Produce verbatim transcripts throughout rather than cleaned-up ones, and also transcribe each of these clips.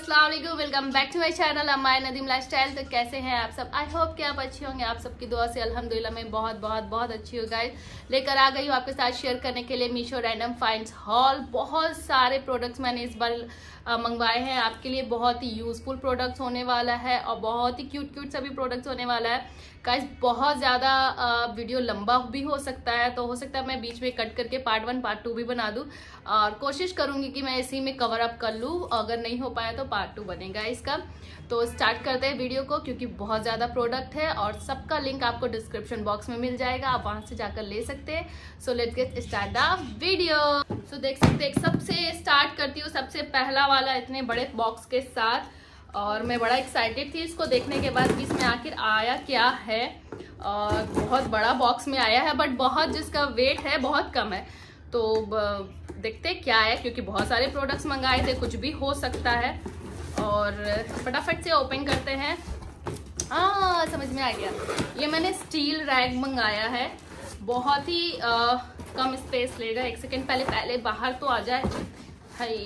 अस्सलाम वालेकुम, welcome back to my channel Amma Nadeem lifestyle. तो कैसे हैं आप सब? आई होप कि आप अच्छे होंगे। आप सबकी दुआ से अल्हम्दुलिल्लाह मैं बहुत बहुत बहुत अच्छी हूँ गाइस। लेकर आ गई हूँ आपके साथ शेयर करने के लिए मीशो रैंडम फाइंड्स हॉल। बहुत सारे प्रोडक्ट्स मैंने इस बार मंगवाए हैं आपके लिए। बहुत ही यूजफुल प्रोडक्ट्स होने वाला है और बहुत ही क्यूट क्यूट सभी प्रोडक्ट्स होने वाला है गाइस। बहुत ज़्यादा वीडियो लंबा भी हो सकता है, तो हो सकता है मैं बीच में कट करके पार्ट वन पार्ट टू भी बना दूं और कोशिश करूंगी कि मैं इसी में कवर अप कर लूं। अगर नहीं हो पाया तो पार्ट टू बनेगा इसका। तो स्टार्ट करते हैं वीडियो को, क्योंकि बहुत ज़्यादा प्रोडक्ट है और सबका लिंक आपको डिस्क्रिप्शन बॉक्स में मिल जाएगा, आप वहां से जाकर ले सकते हैं। So let's get start the video. So देख सकते हैं, सबसे स्टार्ट करती हूँ सबसे पहला वाला इतने बड़े बॉक्स के साथ। और मैं बड़ा एक्साइटेड थी इसको देखने के बाद कि इसमें आखिर आया क्या है। और बहुत बड़ा बॉक्स में आया है, बट बहुत जिसका वेट है बहुत कम है। तो देखते क्या है, क्योंकि बहुत सारे प्रोडक्ट्स मंगाए थे, कुछ भी हो सकता है। और फटाफट से ओपन करते हैं। हाँ, समझ में आ गया। ये मैंने स्टील रैक मंगाया है, बहुत ही आ, कम स्पेस लेगा। एक सेकेंड, पहले पहले बाहर तो आ जाए। हाय,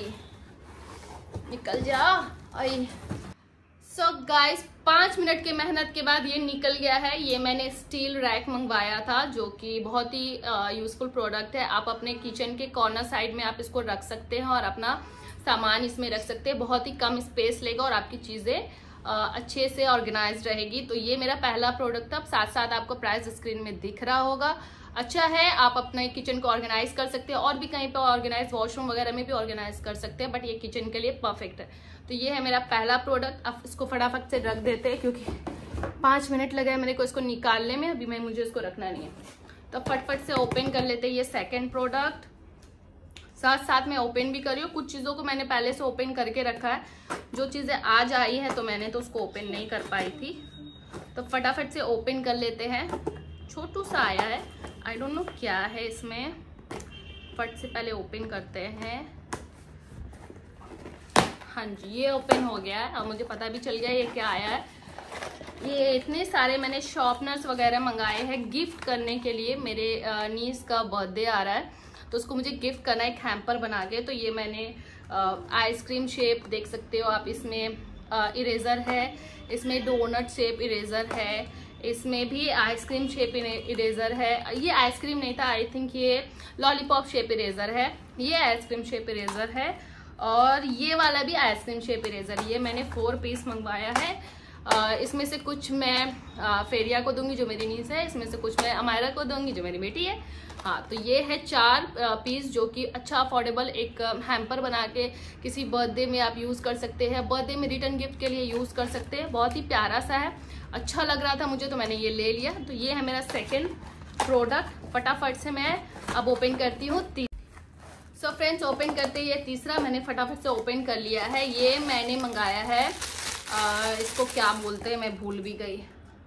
निकल जा। आई सो गाइस, पाँच मिनट की मेहनत के बाद ये निकल गया है। ये मैंने स्टील रैक मंगवाया था, जो कि बहुत ही यूजफुल प्रोडक्ट है। आप अपने किचन के कॉर्नर साइड में आप इसको रख सकते हैं और अपना सामान इसमें रख सकते हैं। बहुत ही कम स्पेस लेगा और आपकी चीज़ें अच्छे से ऑर्गेनाइज रहेगी। तो ये मेरा पहला प्रोडक्ट था। साथ साथ आपको प्राइस स्क्रीन में दिख रहा होगा। अच्छा है, आप अपने किचन को ऑर्गेनाइज कर सकते हैं और भी कहीं पे ऑर्गेनाइज, वॉशरूम वगैरह में भी ऑर्गेनाइज कर सकते हैं, बट ये किचन के लिए परफेक्ट है। तो ये है मेरा पहला प्रोडक्ट। अब इसको फटाफट से रख देते हैं, क्योंकि पाँच मिनट लगे मेरे को इसको निकालने में। अभी मैं मुझे इसको रखना नहीं है, तो फटफट से ओपन कर लेते हैं ये सेकेंड प्रोडक्ट। साथ साथ में ओपन भी कर रही हूँ। कुछ चीज़ों को मैंने पहले से ओपन करके रखा है, जो चीज़ें आज आई है तो मैंने तो उसको ओपन नहीं कर पाई थी। तो फटाफट से ओपन कर लेते हैं। छोटू सा आया है, आई डोंट नो क्या है इसमें। फट से पहले ओपन करते हैं। हाँ जी, ये ओपन हो गया है और मुझे पता भी चल गया ये क्या आया है। ये इतने सारे मैंने शॉर्पनर्स वगैरह मंगाए हैं गिफ्ट करने के लिए। मेरे नीस का बर्थडे आ रहा है, तो उसको मुझे गिफ्ट करना है एक हैम्पर बना के। तो ये मैंने आइसक्रीम शेप देख सकते हो आप, इसमें इरेजर है, इसमें डोनट शेप इरेजर है, इसमें भी आइसक्रीम शेप इरेजर है। ये आइसक्रीम नहीं था, आई थिंक ये लॉलीपॉप शेप इरेजर है। ये आइसक्रीम शेप इरेजर है और ये वाला भी आइसक्रीम शेप इरेजर। ये मैंने फोर पीस मंगवाया है। आ, इसमें से कुछ मैं आ, फेरिया को दूंगी जो मेरी नीस है, इसमें से कुछ मैं अमायरा को दूंगी जो मेरी बेटी है। हाँ, तो ये है चार पीस, जो कि अच्छा अफोर्डेबल एक हैम्पर बना के किसी बर्थडे में आप यूज़ कर सकते हैं। बर्थडे में रिटर्न गिफ्ट के लिए यूज़ कर सकते हैं। बहुत ही प्यारा सा है, अच्छा लग रहा था मुझे, तो मैंने ये ले लिया। तो ये है मेरा सेकेंड प्रोडक्ट। फटाफट से मैं अब ओपन करती हूँ। सो फ्रेंड्स, ओपन करते ये तीसरा मैंने फटाफट से ओपन कर लिया है। ये मैंने मंगाया है, आ, इसको क्या बोलते हैं मैं भूल भी गई।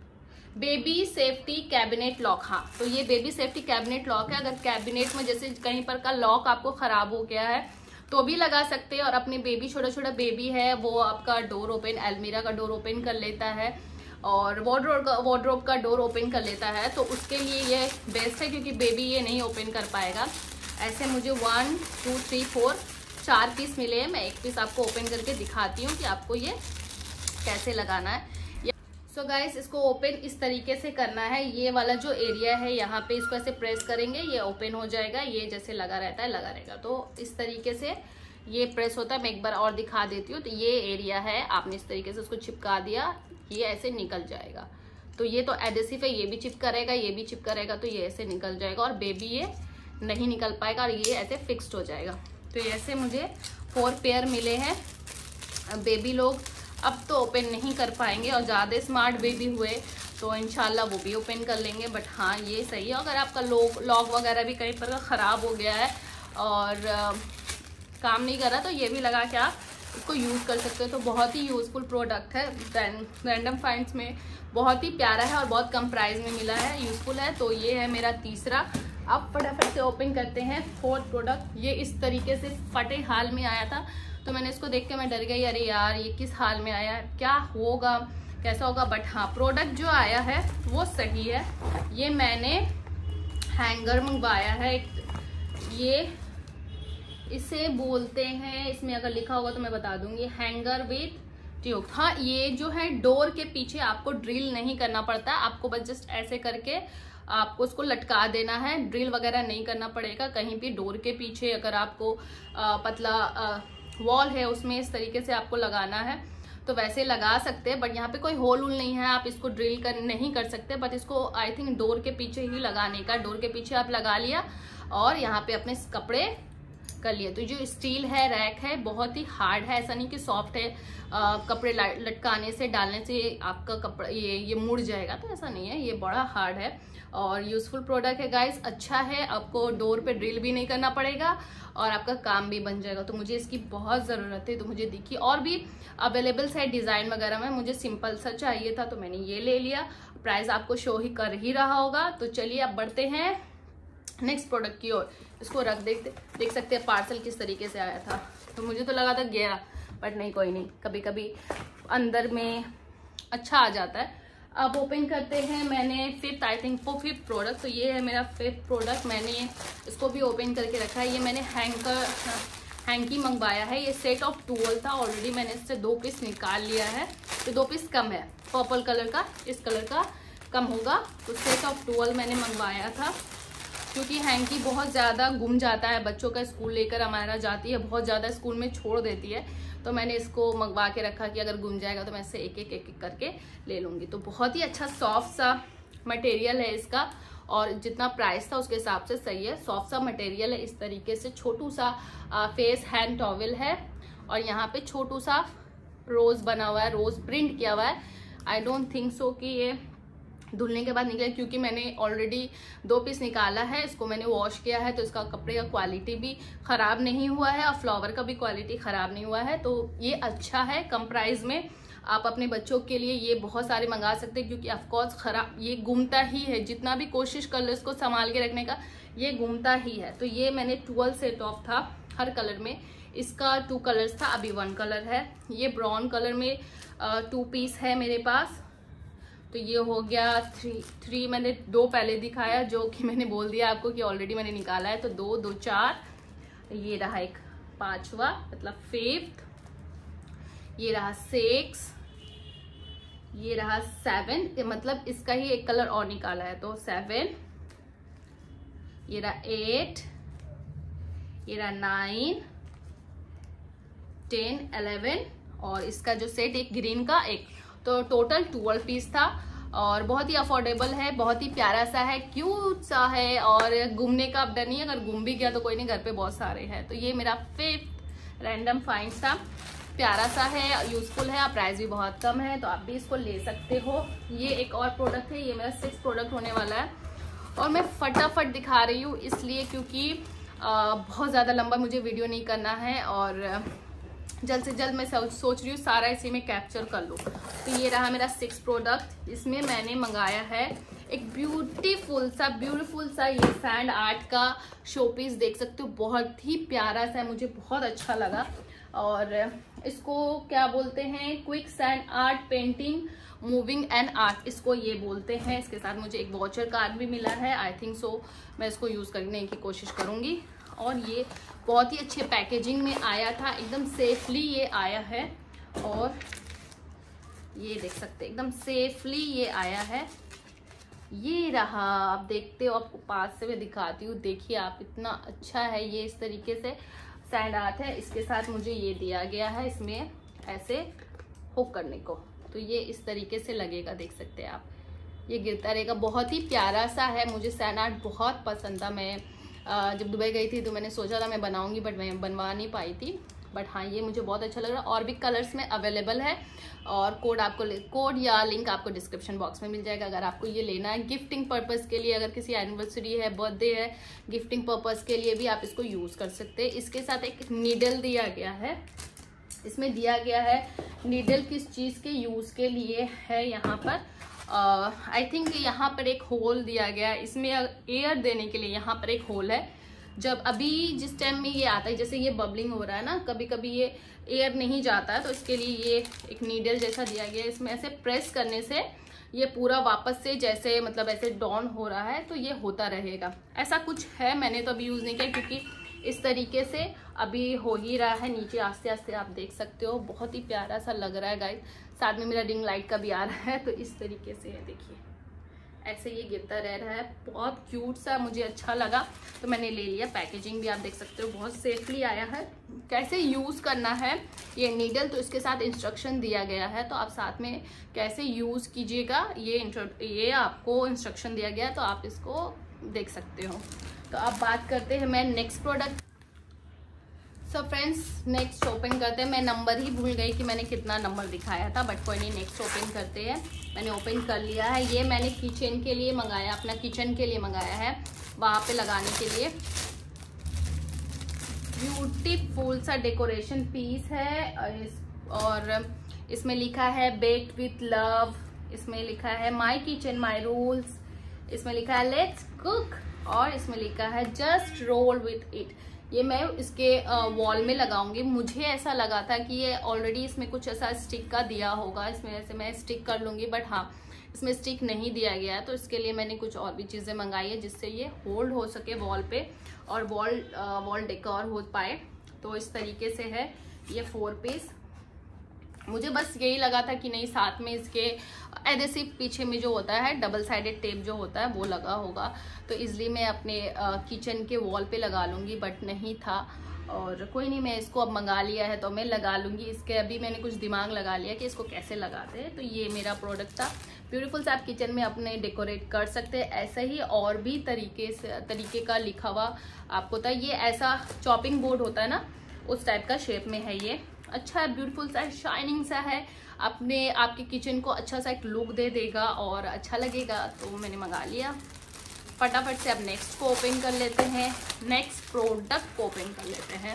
Baby safety cabinet lock. हाँ, तो ये बेबी सेफ्टी कैबिनेट लॉक है। अगर कैबिनेट में जैसे कहीं पर का लॉक आपको खराब हो गया है तो भी लगा सकते हैं। और अपने बेबी, छोटा छोटा बेबी है, वो आपका डोर ओपन, अलमीरा का डोर ओपन कर लेता है और वार्डरोब का वार्डरोब का डोर ओपन कर लेता है। तो उसके लिए ये बेस्ट है, क्योंकि बेबी ये नहीं ओपन कर पाएगा। ऐसे मुझे वन टू थ्री फोर चार पीस मिले हैं। मैं एक पीस आपको ओपन करके दिखाती हूँ कि आपको ये कैसे लगाना है। सो so गाइस, इसको ओपन इस तरीके से करना है। ये वाला जो एरिया है यहाँ पे इसको ऐसे प्रेस करेंगे, ये ओपन हो जाएगा। ये जैसे लगा रहता है लगा रहेगा, तो इस तरीके से ये प्रेस होता है। मैं एक बार और दिखा देती हूँ। तो ये एरिया है, आपने इस तरीके से उसको चिपका दिया, ये ऐसे निकल जाएगा। तो ये तो एडेसिव है, ये भी चिपका रहेगा, ये भी चिपका रहेगा, तो ये ऐसे निकल जाएगा और बेबी ये नहीं निकल पाएगा और ये ऐसे फिक्स्ड हो जाएगा। तो ऐसे मुझे फोर पेयर मिले हैं। बेबी लोग अब तो ओपन नहीं कर पाएंगे, और ज़्यादा स्मार्ट बेबी हुए तो इंशाल्लाह वो भी ओपन कर लेंगे। बट हाँ, ये सही है। अगर आपका लॉक लॉक वगैरह भी कहीं पर ख़राब हो गया है और आ, काम नहीं कर रहा, तो ये भी लगा के आप इसको यूज़ कर सकते हो। तो बहुत ही यूज़फुल प्रोडक्ट है। रैंडम फाइंड्स में बहुत ही प्यारा है और बहुत कम प्राइस में मिला है, यूज़फुल है। तो ये है मेरा तीसरा। अब फटाफट से ओपन करते हैं फोर्थ प्रोडक्ट। ये इस तरीके से फटे हाल में आया था, तो मैंने इसको देख के मैं डर गई, अरे यार ये किस हाल में आया है, क्या होगा, कैसा होगा। बट हाँ, प्रोडक्ट जो आया है वो सही है। ये मैंने हैंगर मंगवाया है। ये इसे बोलते हैं, इसमें अगर लिखा होगा तो मैं बता दूंगी, हैंगर विथ ट्यूब। हाँ, ये जो है डोर के पीछे आपको ड्रिल नहीं करना पड़ता, आपको बस जस्ट ऐसे करके आपको उसको लटका देना है, ड्रिल वगैरह नहीं करना पड़ेगा कहीं भी। डोर के पीछे अगर आपको आ, पतला वॉल है उसमें इस तरीके से आपको लगाना है तो वैसे लगा सकते हैं, बट यहाँ पे कोई होल वूल नहीं है, आप इसको ड्रिल कर नहीं कर सकते। बट इसको आई थिंक डोर के पीछे ही लगाने का, डोर के पीछे आप लगा लिया और यहाँ पे अपने कपड़े कर लिए। तो जो स्टील है, रैक है, बहुत ही हार्ड है, ऐसा नहीं कि सॉफ्ट है, आ, कपड़े लटकाने से डालने से आपका कपड़ा ये ये मुड़ जाएगा, तो ऐसा नहीं है, ये बड़ा हार्ड है और यूजफुल प्रोडक्ट है गाइस। अच्छा है, आपको डोर पे ड्रिल भी नहीं करना पड़ेगा और आपका काम भी बन जाएगा। तो मुझे इसकी बहुत ज़रूरत है, तो मुझे दिखी, और भी अवेलेबल है डिज़ाइन वगैरह में, मुझे सिंपल सा चाहिए था तो मैंने ये ले लिया। प्राइस आपको शो ही कर ही रहा होगा। तो चलिए अब बढ़ते हैं नेक्स्ट प्रोडक्ट की ओर। इसको रख देखते देख सकते हैं पार्सल किस तरीके से आया था। तो मुझे तो लगा था गया, बट नहीं, कोई नहीं, कभी कभी अंदर में अच्छा आ जाता है। अब ओपन करते हैं। मैंने फिफ्थ आई थिंक वो फिफ्थ प्रोडक्ट, तो ये है मेरा फिफ्थ प्रोडक्ट। मैंने इसको भी ओपन करके रखा है। ये मैंने हैंकर हैंकी मंगवाया है, ये सेट ऑफ ट्वेल्व था, ऑलरेडी मैंने इससे दो पीस निकाल लिया है, तो दो पीस कम है, पर्पल कलर का, इस कलर का कम होगा। तो सेट ऑफ ट्वेल्व मैंने मंगवाया था क्योंकि हैंकी बहुत ज़्यादा गुम जाता है, बच्चों का स्कूल लेकर हमारा जाती है, बहुत ज़्यादा स्कूल में छोड़ देती है, तो मैंने इसको मंगवा के रखा कि अगर गुम जाएगा तो मैं इससे एक एक एक एक करके ले लूँगी। तो बहुत ही अच्छा सॉफ्ट सा मटेरियल है इसका, और जितना प्राइस था उसके हिसाब से सही है, सॉफ्ट सा मटेरियल है। इस तरीके से छोटू सा आ, फेस हैंड टॉवल है और यहाँ पे छोटू सा रोज बना हुआ है, रोज प्रिंट किया हुआ है। आई डोंट थिंक सो कि ये धुलने के बाद निकले, क्योंकि मैंने ऑलरेडी दो पीस निकाला है, इसको मैंने वॉश किया है, तो इसका कपड़े का क्वालिटी भी ख़राब नहीं हुआ है और फ्लावर का भी क्वालिटी ख़राब नहीं हुआ है। तो ये अच्छा है, कम प्राइस में आप अपने बच्चों के लिए ये बहुत सारे मंगा सकते हैं, क्योंकि ऑफकोर्स खराब ये घूमता ही है, जितना भी कोशिश कर लो इसको संभाल के रखने का, ये घूमता ही है। तो ये मैंने ट्वेल्व सेट ऑफ था हर कलर में, इसका टू कलर्स था, अभी वन कलर है। ये ब्राउन कलर में टू पीस है मेरे पास, तो ये हो गया थ्री थ्री मैंने दो पहले दिखाया, जो कि मैंने बोल दिया आपको कि ऑलरेडी मैंने निकाला है, तो दो दो चार, ये रहा एक पांचवा मतलब फिफ्थ, ये रहा सिक्स, ये रहा सेवन, मतलब इसका ही एक कलर और निकाला है, तो सेवन, ये रहा एट, ये रहा नाइन, टेन, इलेवन, और इसका जो सेट एक ग्रीन का एक, तो टोटल ट्वेल्व पीस था और बहुत ही अफोर्डेबल है, बहुत ही प्यारा सा है, क्यूट सा है, और घूमने का अब डर नहीं है, अगर घूम भी गया तो कोई नहीं, घर पे बहुत सारे हैं। तो ये मेरा फिफ्थ रैंडम फाइंड था, प्यारा सा है, यूजफुल है, प्राइस भी बहुत कम है, तो आप भी इसको ले सकते हो। ये एक और प्रोडक्ट है, ये मेरा सिक्स प्रोडक्ट होने वाला है, और मैं फटाफट दिखा रही हूँ इसलिए क्योंकि आ, बहुत ज़्यादा लंबा मुझे वीडियो नहीं करना है, और जल्द से जल्द मैं सोच रही हूँ सारा इसी में कैप्चर कर लूँ। तो ये रहा मेरा सिक्स प्रोडक्ट। इसमें मैंने मंगाया है एक ब्यूटीफुल सा ब्यूटीफुल सा ये सैंड आर्ट का शो पीस, देख सकते हो, बहुत ही प्यारा सा है, मुझे बहुत अच्छा लगा। और इसको क्या बोलते हैं, quick sand art painting moving and art, इसको ये बोलते हैं। इसके साथ मुझे एक वॉचर कार्ड भी मिला है, आई थिंक सो मैं इसको यूज़ करने की कोशिश करूँगी। और ये बहुत ही अच्छे पैकेजिंग में आया था, एकदम सेफली ये आया है, और ये देख सकते हैं एकदम सेफली ये आया है। ये रहा, आप देखते हो, आपको पास से मैं दिखाती हूँ, देखिए आप, इतना अच्छा है ये, इस तरीके से सैंड आर्ट है। इसके साथ मुझे ये दिया गया है, इसमें ऐसे हुक करने को, तो ये इस तरीके से लगेगा, देख सकते हैं आप, ये गिरता रहेगा, बहुत ही प्यारा सा है। मुझे सैंड आर्ट बहुत पसंद था, मैं जब दुबई गई थी तो मैंने सोचा था मैं बनाऊंगी, बट मैं बनवा नहीं पाई थी, बट हाँ ये मुझे बहुत अच्छा लग रहा है। और भी कलर्स में अवेलेबल है, और कोड आपको कोड या लिंक आपको डिस्क्रिप्शन बॉक्स में मिल जाएगा अगर आपको ये लेना है गिफ्टिंग पर्पज़ के लिए, अगर किसी एनिवर्सरी है, बर्थडे है, गिफ्टिंग पर्पज़ के लिए भी आप इसको यूज़ कर सकते हैं। इसके साथ एक नीडल दिया गया है, इसमें दिया गया है नीडल किस चीज़ के यूज़ के लिए है, यहाँ पर आई uh, थिंक यहाँ पर एक होल दिया गया है, इसमें एयर देने के लिए यहाँ पर एक होल है। जब अभी जिस टाइम में ये आता है, जैसे ये बबलिंग हो रहा है ना, कभी कभी ये एयर नहीं जाता है, तो इसके लिए ये एक नीडल जैसा दिया गया है। इसमें ऐसे प्रेस करने से ये पूरा वापस से जैसे मतलब ऐसे डाउन हो रहा है, तो ये होता रहेगा, ऐसा कुछ है। मैंने तो अभी यूज़ नहीं किया क्योंकि इस तरीके से अभी हो ही रहा है, नीचे आस्ते आस्ते आप देख सकते हो, बहुत ही प्यारा सा लग रहा है गाइस। साथ में मेरा रिंग लाइट का भी आ रहा है, तो इस तरीके से है, देखिए ऐसे ये गिरता रह रहा है, बहुत क्यूट सा मुझे अच्छा लगा तो मैंने ले लिया। पैकेजिंग भी आप देख सकते हो बहुत सेफली आया है। कैसे यूज़ करना है ये नीडल, तो इसके साथ इंस्ट्रक्शन दिया गया है, तो आप साथ में कैसे यूज़ कीजिएगा ये ये आपको इंस्ट्रक्शन दिया गया है, तो आप इसको देख सकते हो। तो अब बात करते हैं मैं next product. So friends next open करते हैं। मैं नंबर ही भूल गई कि मैंने कितना नंबर दिखाया था, बट कोई नहीं, नेक्स्ट ओपन करते हैं। मैंने ओपन कर लिया है। ये मैंने किचन के लिए मंगाया, अपना किचन के लिए मंगाया है, वहाँ पे लगाने के लिए। ब्यूटीफुल सा डेकोरेशन पीस है और इसमें लिखा है बेक्ड विथ लव, इसमें लिखा है माई किचन माई रूल्स, इसमें लिखा है लेट्स कुक, और इसमें लिखा है जस्ट रोल विथ इट। ये मैं इसके वॉल में लगाऊंगी। मुझे ऐसा लगा था कि ये ऑलरेडी इसमें कुछ ऐसा स्टिक का दिया होगा, इसमें ऐसे मैं स्टिक कर लूंगी, बट हाँ इसमें स्टिक नहीं दिया गया है, तो इसके लिए मैंने कुछ और भी चीज़ें मंगाई है जिससे ये होल्ड हो सके वॉल पे और वॉल वॉल डेकोर हो पाए। तो इस तरीके से है ये फोर पीस। मुझे बस यही लगा था कि नहीं साथ में इसके एडेसिव पीछे में जो होता है डबल साइडेड टेप जो होता है वो लगा होगा, तो इसलिए मैं अपने किचन के वॉल पे लगा लूँगी, बट नहीं था। और कोई नहीं, मैं इसको अब मंगा लिया है तो मैं लगा लूँगी। इसके अभी मैंने कुछ दिमाग लगा लिया कि इसको कैसे लगाते हैं। तो ये मेरा प्रोडक्ट था। ब्यूटीफुल से आप किचन में अपने डेकोरेट कर सकते हैं। ऐसा ही और भी तरीके से तरीके का लिखा हुआ आपको था। ये ऐसा चॉपिंग बोर्ड होता है ना, उस टाइप का शेप में है ये। अच्छा है, ब्यूटीफुल सा है, शाइनिंग सा है, अपने आपके किचन को अच्छा सा एक लुक दे देगा और अच्छा लगेगा, तो मैंने मंगा लिया। फटाफट से अब नेक्स्ट को ओपन कर लेते हैं, नेक्स्ट प्रोडक्ट को ओपन कर लेते हैं।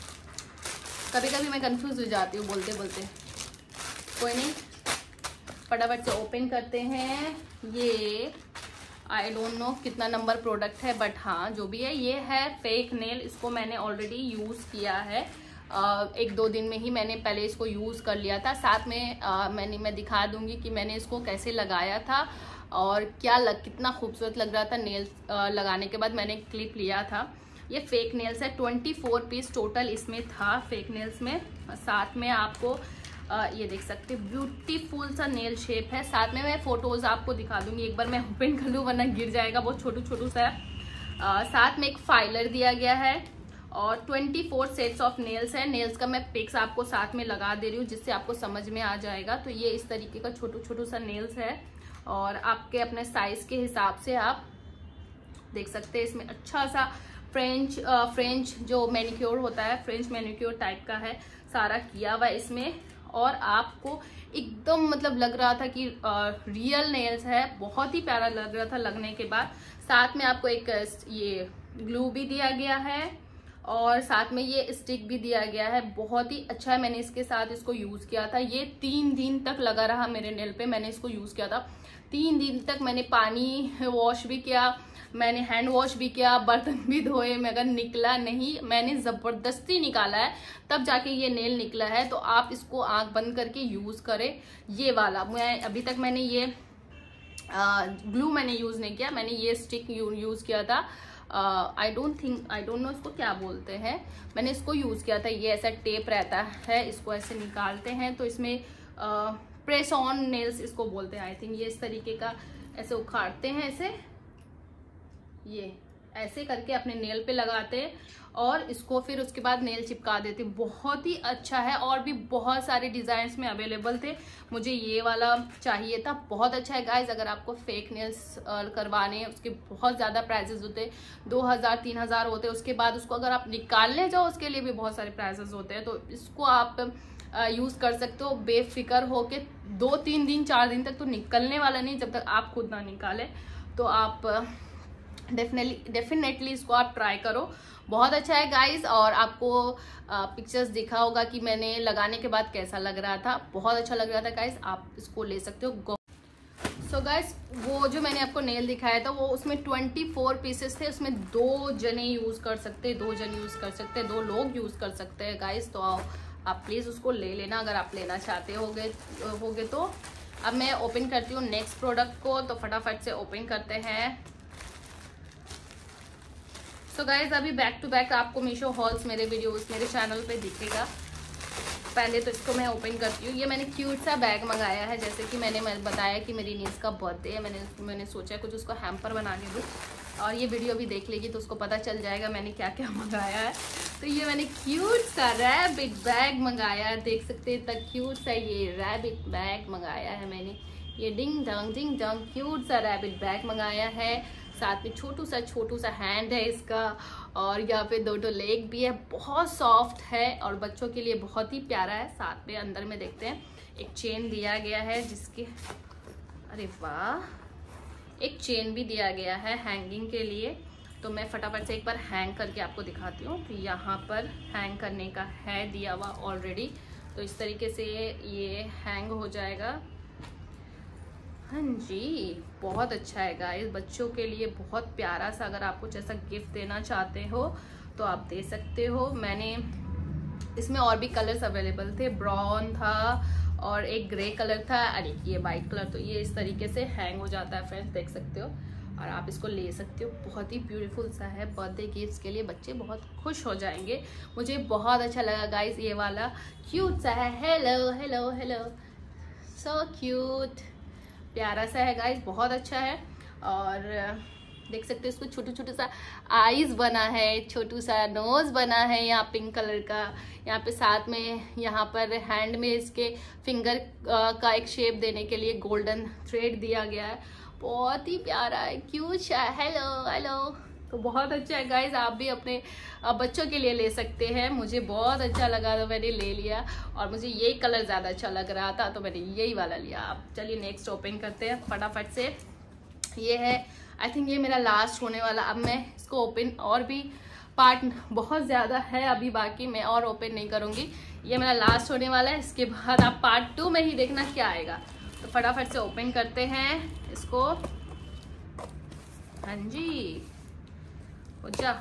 कभी कभी मैं कंफ्यूज हो जाती हूँ बोलते बोलते, कोई नहीं, फटाफट से ओपन करते हैं। ये आई डोंट नो कितना नंबर प्रोडक्ट है, बट हाँ जो भी है ये है फेक नेल। इसको मैंने ऑलरेडी यूज़ किया है, Uh, एक दो दिन में ही मैंने पहले इसको यूज़ कर लिया था। साथ में uh, मैंने मैं दिखा दूंगी कि मैंने इसको कैसे लगाया था और क्या लग कितना खूबसूरत लग रहा था नेल्स uh, लगाने के बाद। मैंने क्लिप लिया था। ये फेक नेल्स है, ट्वेंटी फोर पीस टोटल इसमें था फेक नेल्स में। साथ में आपको uh, ये देख सकते हैं ब्यूटीफुल सा नेल शेप है। साथ में मैं फोटोज़ आपको दिखा दूंगी। एक बार मैं ओपन कर लूँ वरना गिर जाएगा, बहुत छोटू छोटू सा है। uh, साथ में एक फाइलर दिया गया है और चौबीस सेट्स ऑफ नेल्स है। नेल्स का मैं पिक्स आपको साथ में लगा दे रही हूँ जिससे आपको समझ में आ जाएगा। तो ये इस तरीके का छोटू छोटू सा नेल्स है और आपके अपने साइज के हिसाब से आप देख सकते हैं। इसमें अच्छा सा फ्रेंच फ्रेंच जो मैनिक्योर होता है, फ्रेंच मैनिक्योर टाइप का है सारा किया हुआ इसमें, और आपको एकदम मतलब लग रहा था कि रियल नेल्स है। बहुत ही प्यारा लग रहा था लगने के बाद। साथ में आपको एक ये ग्लू भी दिया गया है और साथ में ये स्टिक भी दिया गया है। बहुत ही अच्छा है, मैंने इसके साथ इसको यूज़ किया था। ये तीन दिन तक लगा रहा मेरे नेल पे। मैंने इसको यूज़ किया था तीन दिन तक। मैंने पानी वॉश भी किया, मैंने हैंड वॉश भी किया, बर्तन भी धोए, मगर निकला नहीं। मैंने ज़बरदस्ती निकाला है तब जाके ये नेल निकला है। तो आप इसको आंख बंद करके यूज़ करें। ये वाला मैं अभी तक मैंने ये ग्लू मैंने यूज़ नहीं किया, मैंने ये स्टिक यूज़ किया था। I don't think I don't know इसको क्या बोलते हैं, मैंने इसको यूज़ किया था। ये ऐसा टेप रहता है, इसको ऐसे निकालते हैं तो इसमें प्रेस ऑन नेल्स इसको बोलते हैं आई थिंक। ये इस तरीके का ऐसे उखाड़ते हैं, ऐसे ये ऐसे करके अपने नेल पे लगाते हैं और इसको फिर उसके बाद नेल चिपका देते। बहुत ही अच्छा है और भी बहुत सारे डिजाइन में अवेलेबल थे। मुझे ये वाला चाहिए था, बहुत अच्छा है गाइज। अगर आपको फेक नेल्स करवाने हैं, उसके बहुत ज़्यादा प्राइजेस होते हैं, दो हज़ार तीन हज़ार होते हैं। उसके बाद उसको अगर आप निकालने जाओ उसके लिए भी बहुत सारे प्राइजेस होते हैं। तो इसको आप यूज़ कर सकते हो बेफिक्र हो के। दो तीन दिन चार दिन तक तो निकलने वाला नहीं जब तक आप खुद ना निकालें। तो आप डेफिनेटली डेफिनेटली इसको आप ट्राई करो, बहुत अच्छा है गाइस। और आपको पिक्चर्स दिखा होगा कि मैंने लगाने के बाद कैसा लग रहा था, बहुत अच्छा लग रहा था गाइस। आप इसको ले सकते हो। सो गाइस वो जो मैंने आपको नेल दिखाया था वो उसमें चौबीस पीसेस थे, उसमें दो जने यूज़ कर सकते, दो जन यूज़ कर सकते, दो लोग यूज़ कर सकते हैं गाइस। तो आओ आप प्लीज़ उसको ले लेना अगर आप लेना चाहते होगे होगे तो। अब मैं ओपन करती हूँ नेक्स्ट प्रोडक्ट को, तो फटाफट से ओपन करते हैं। सो गाइज अभी बैक टू बैक आपको मीशो हॉल्स मेरे वीडियोस मेरे चैनल पे दिखेगा। पहले तो इसको मैं ओपन करती हूँ। ये मैंने क्यूट सा बैग मंगाया है, जैसे कि मैंने बताया कि मेरी नीस का बर्थडे है। मैंने मैंने सोचा कुछ उसको हैम्पर बना के दूँ, और ये वीडियो भी देख लेगी तो उसको पता चल जाएगा मैंने क्या क्या मंगाया है। तो ये मैंने क्यूट सा रैबिट बैग मंगाया है, देख सकते हैं इतना क्यूट सा ये रैबिट बैग मंगाया है मैंने। ये ding dong ding dong cute सा रैबिट बैग मंगाया है। साथ में छोटू सा छोटू सा हैंड है इसका, और यहाँ पे दो दो लेग भी है। बहुत सॉफ्ट है और बच्चों के लिए बहुत ही प्यारा है। साथ में अंदर में देखते हैं एक चेन दिया गया है, जिसके अरे वाह, एक चेन भी दिया गया है हैंगिंग के लिए। तो मैं फटाफट से एक बार हैंग करके आपको दिखाती हूँ। तो यहाँ पर हैंग करने का है दिया हुआ ऑलरेडी, तो इस तरीके से ये हैंग हो जाएगा। हाँ जी, बहुत अच्छा है गाइस, बच्चों के लिए बहुत प्यारा सा। अगर आप कुछ ऐसा गिफ्ट देना चाहते हो तो आप दे सकते हो। मैंने इसमें और भी कलर्स अवेलेबल थे, ब्राउन था और एक ग्रे कलर था और एक ये वाइट कलर। तो ये इस तरीके से हैंग हो जाता है फ्रेंड्स, देख सकते हो, और आप इसको ले सकते हो। बहुत ही ब्यूटीफुल सा है, बर्थडे गिफ्ट्स के लिए बच्चे बहुत खुश हो जाएंगे। मुझे बहुत अच्छा लगा गाइस, ये वाला क्यूट सा है। Hello hello hello, so cute, प्यारा सा है गाइस, बहुत अच्छा है। और देख सकते हो इसको छोटू छोटू सा आईज बना है, छोटू सा नोज बना है यहाँ पिंक कलर का। यहाँ पे साथ में यहाँ पर हैंड में इसके फिंगर का एक शेप देने के लिए गोल्डन थ्रेड दिया गया है। बहुत ही प्यारा है, क्यूट है। हेलो हेलो, तो बहुत अच्छा है गाइज, आप भी अपने बच्चों के लिए ले सकते हैं। मुझे बहुत अच्छा लगा तो मैंने ले लिया, और मुझे यही कलर ज़्यादा अच्छा लग रहा था तो मैंने यही वाला लिया। आप चलिए नेक्स्ट ओपन करते हैं फटाफट से। ये है, आई थिंक ये मेरा लास्ट होने वाला। अब मैं इसको ओपन, और भी पार्ट बहुत ज़्यादा है अभी बाकी, मैं और ओपन नहीं करूँगी। ये मेरा लास्ट होने वाला है, इसके बाद आप पार्ट टू में ही देखना क्या आएगा। तो फटाफट से ओपन करते हैं इसको। हाँ जी, हो जा।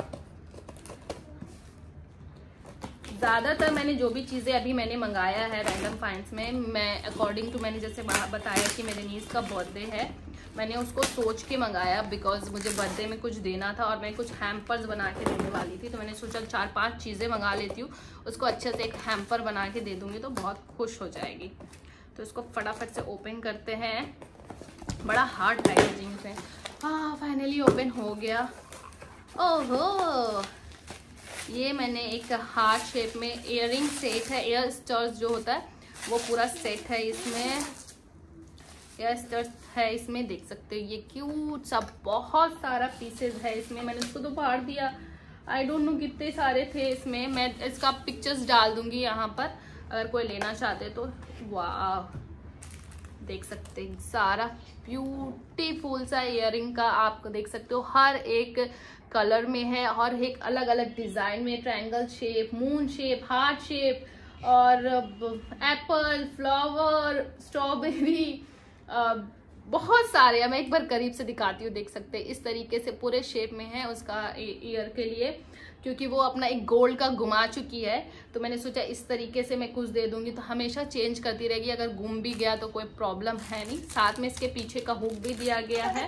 ज़्यादातर मैंने जो भी चीज़ें अभी मैंने मंगाया है रैंडम फाइंड्स में, मैं अकॉर्डिंग टू मैंने जैसे बताया कि मेरे नीस का बर्थडे है, मैंने उसको सोच के मंगाया, बिकॉज मुझे बर्थडे में कुछ देना था और मैं कुछ हैम्पर्स बना के देने वाली थी। तो मैंने सोचा चार पांच चीज़ें मंगा लेती हूँ, उसको अच्छे से एक हैम्पर बना के दे दूँगी तो बहुत खुश हो जाएगी। तो इसको फटाफट से ओपन करते हैं। बड़ा हार्ड पैकेजिंग है। हाँ, फाइनली ओपन हो गया। ओहो, ये मैंने एक हार्ट शेप में इयररिंग सेट है, एयर स्टर्स जो होता है वो पूरा सेट है। इसमें एयर स्टर्स है, इसमें देख सकते हो। ये क्यूट सा बहुत सारा पीसेस है इसमें। मैंने इसको तो फाड़ दिया, आई डोंट नो कितने सारे थे इसमें। मैं इसका पिक्चर्स डाल दूंगी यहाँ पर अगर कोई लेना चाहते तो। वाह, देख सकते हैं सारा ब्यूटीफुल सा इयररिंग का, आप देख सकते हो हर एक कलर में है और एक अलग अलग डिजाइन में, triangle shape, moon shape, heart shape और एप्पल, फ्लावर, स्ट्रॉबेरी, बहुत सारे। मैं एक बार करीब से दिखाती हूँ, देख सकते हैं इस तरीके से पूरे शेप में है उसका ईयर के लिए, क्योंकि वो अपना एक गोल्ड का घुमा चुकी है। तो मैंने सोचा इस तरीके से मैं कुछ दे दूंगी तो हमेशा चेंज करती रहेगी, अगर घूम भी गया तो कोई प्रॉब्लम है नहीं। साथ में इसके पीछे का हुक भी दिया गया है।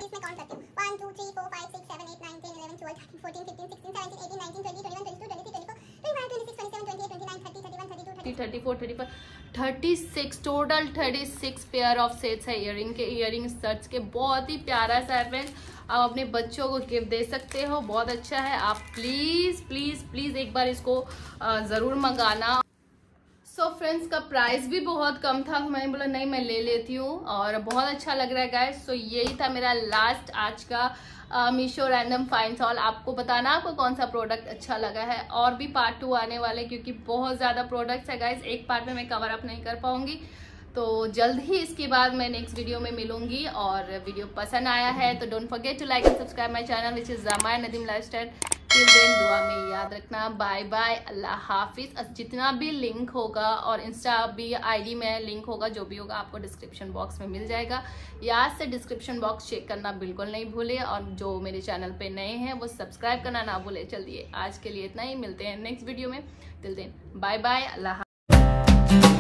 Thirty six total thirty six pair of sets है इयरिंग के, इयरिंग सेट्स के। बहुत ही प्यारा सा है फ्रेंड्स, आप अपने बच्चों को गिफ्ट दे सकते हो, बहुत अच्छा है। आप प्लीज प्लीज प्लीज एक बार इसको जरूर मंगाना। सो so फ्रेंड्स, का प्राइस भी बहुत कम था, मैंने बोला नहीं मैं ले लेती हूँ, और बहुत अच्छा लग रहा है गाइस। सो so यही था मेरा लास्ट आज का मीशो रैंडम फाइंड्स हॉल। आपको बताना आपको कौन सा प्रोडक्ट अच्छा लगा है। और भी पार्ट टू आने वाले, क्योंकि बहुत ज़्यादा प्रोडक्ट्स है गाइस, एक पार्ट में मैं कवर अप नहीं कर पाऊंगी। तो जल्द ही इसके बाद मैं नेक्स्ट वीडियो में मिलूंगी। और वीडियो पसंद आया है तो don't forget to like and subscribe my channel which is Zamaya Nadeem lifestyle. Till then दुआ में याद रखना, बाय बाय, अल्लाह हाफिज। जितना भी लिंक होगा और इंस्टा भी आईडी में लिंक होगा, जो भी होगा आपको डिस्क्रिप्शन बॉक्स में मिल जाएगा। याद से डिस्क्रिप्शन बॉक्स चेक करना बिल्कुल नहीं भूले, और जो मेरे चैनल पे नए हैं वो सब्सक्राइब करना ना भूले। चलिए आज के लिए इतना ही, मिलते हैं नेक्स्ट वीडियो में। टिल देन बाय बाय, अल्लाह हाफिज।